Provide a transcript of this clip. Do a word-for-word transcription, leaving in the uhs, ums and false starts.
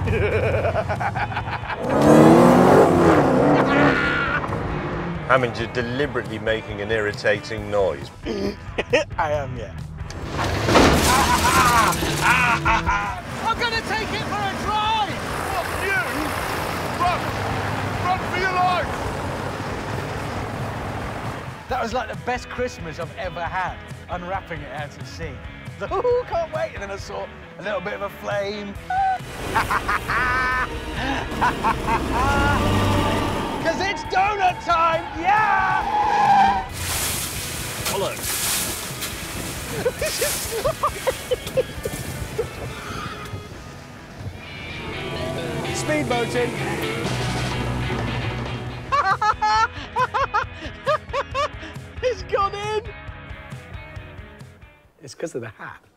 Hammond, you're deliberately making an irritating noise. I am, yeah. I'm gonna take it for a drive! What, you? Run! Run for your life! That was like the best Christmas I've ever had, unwrapping it out at sea. The ooh, can't wait, and then I saw a little bit of a flame. Because it's donut time, yeah! Bollocks! Speedboating. It's gone in. It's because of the hat.